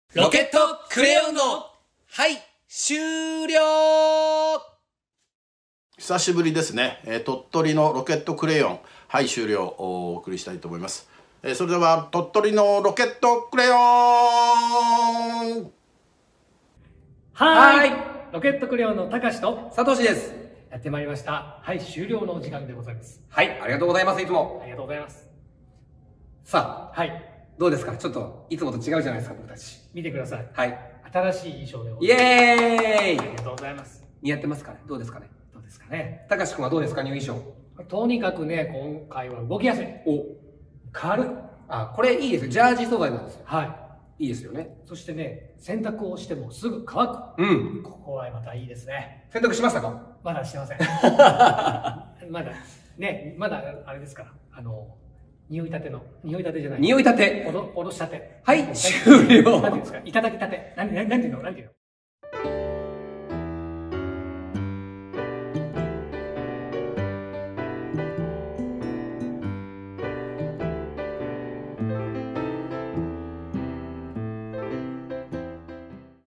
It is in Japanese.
ロケットクレヨンのはい終了。 久しぶりですね、鳥取のロケットクレヨンはい終了をお送りしたいと思います。それでは鳥取のロケットクレヨンはい、ロケットクレヨンのたかしとさとしです。 やってまいりました。はい、終了のお時間でございます。 はい、ありがとうございます。いつもありがとうございます。 さあ、 はい、 どうですか？ちょっといつもと違うじゃないですか、僕たち。 見てください。 はい、 新しい衣装でごイざいます。 エーイ。 ありがとうございます。 似合ってますかね？どうですかね？ どうですかね。 たかしくんはどうですか？ニュー衣装。 とにかくね、今回は動きやすい。 お、 軽い。 あ、これいいですよ。ジャージ素材なんですよ。 はい。 いいですよね。 そしてね、洗濯をしてもすぐ乾く。 うん。 ここはまたいいですね。 洗濯しましたか？ まだしてません。まだ、ね、まだあれですから。匂いたてじゃない。 匂いたて。 おろしたて。 はい、終了。 なんていうんですか、いただきたて。なんていうの